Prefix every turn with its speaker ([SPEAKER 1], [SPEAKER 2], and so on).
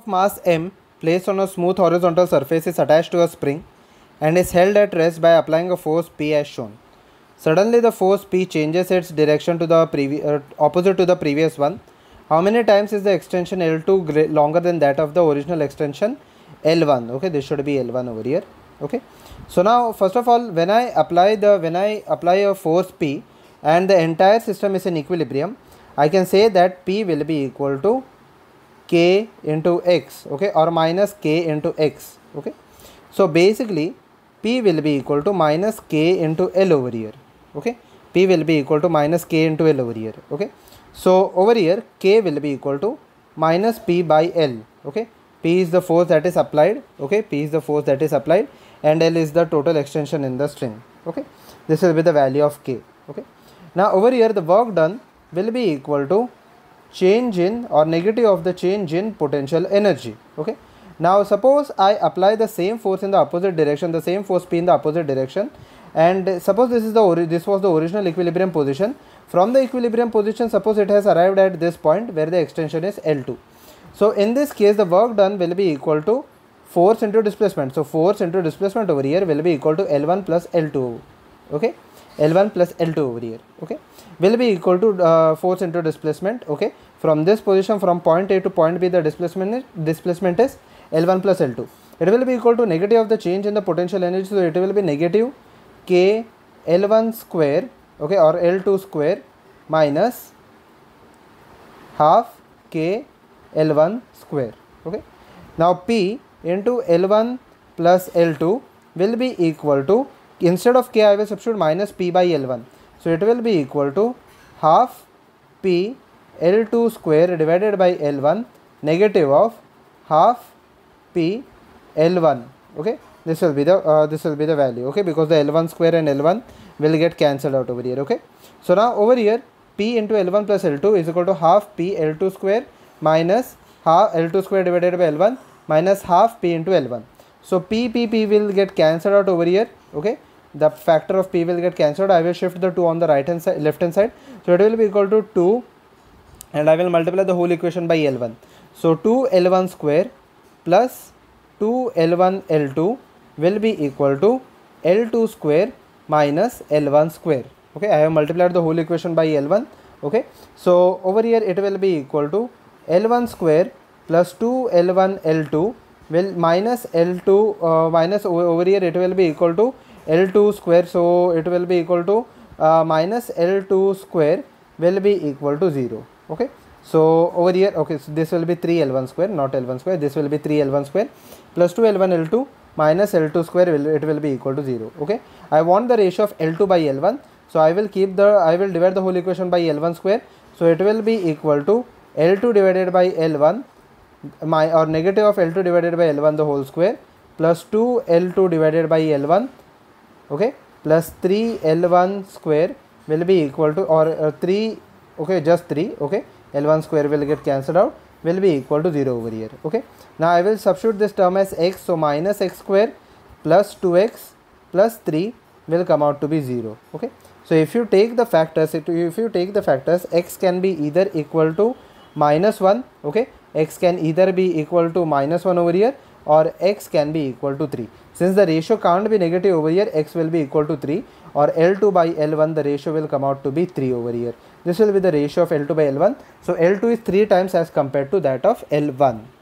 [SPEAKER 1] mass m placed on a smooth horizontal surface is attached to a spring and is held at rest by applying a force P as shown. Suddenly the force P changes its direction to the opposite to the previous one. How many times is the extension L2 longer than that of the original extension L1? Okay, this should be L1 over here. Okay, so now first of all, when I apply a force P and the entire system is in equilibrium, I can say that P will be equal to K into X, okay, or minus K into X. Okay, so basically P will be equal to minus K into L over here. Okay, P will be equal to minus K into L over here. Okay, so over here K will be equal to minus P by L. Okay, P is the force that is applied. Okay, P is the force that is applied and L is the total extension in the string. Okay, this will be the value of K. Okay, now over here the work done will be equal to change in or negative of the change in potential energy. Okay, now suppose I apply the same force in the opposite direction, the same force P in the opposite direction, and suppose this was the original equilibrium position. From the equilibrium position, suppose it has arrived at this point where the extension is L2. So in this case the work done will be equal to force into displacement. So force into displacement over here will be equal to L1 plus L2. Okay, L1 plus L2 over here. Okay, will be equal to force into displacement. Okay, from this position from point A to point B the displacement is L1 plus L2. It will be equal to negative of the change in the potential energy, so it will be negative K L1 square, okay, or L2 square minus half K L1 square. Okay, now P into L1 plus L2 will be equal to, instead of K I will substitute minus P by L1, so it will be equal to half P L2 square divided by L1 negative of half P L1. Okay, this will be the value. Okay, because the L1 square and L1 will get cancelled out over here. Okay, so now over here P into L1 plus L2 is equal to half P L2 square minus half L2 square divided by L1 minus half P into L1. So P will get cancelled out over here. Okay, the factor of P will get cancelled. I will shift the 2 on the left hand side, so it will be equal to 2 and I will multiply the whole equation by L1. So 2 L1 square plus 2 L1 L2 will be equal to L2 square minus L1 square. Okay, I have multiplied the whole equation by L1. Okay, so over here it will be equal to L1 square plus 2 L1 L2 will minus L2 minus over here it will be equal to L2 square, so it will be equal to minus L2 square will be equal to 0. Okay, so over here, okay, so this will be 3 L1 square, not L1 square, this will be 3 L1 square plus 2 L1 L2 minus L2 square it will be equal to 0. Okay, I want the ratio of L2 by L1, so I will divide the whole equation by L1 square, so it will be equal to L2 divided by L1 or negative of L2 divided by L1 the whole square plus 2 L2 divided by L1, okay, plus 3 L1 square will be equal to, or 3, okay, just 3, okay, L1 square will get cancelled out, will be equal to 0 over here. Okay, now I will substitute this term as x, so minus x square plus 2x plus 3 will come out to be 0. Okay, so if you take the factors, x can be either equal to minus 1, okay, x can either be equal to minus 1 over here or x can be equal to 3. Since the ratio can't be negative over here, x will be equal to 3, or L2 by L1 the ratio will come out to be 3 over here. This will be the ratio of L2 by L1. So L2 is 3 times as compared to that of L1.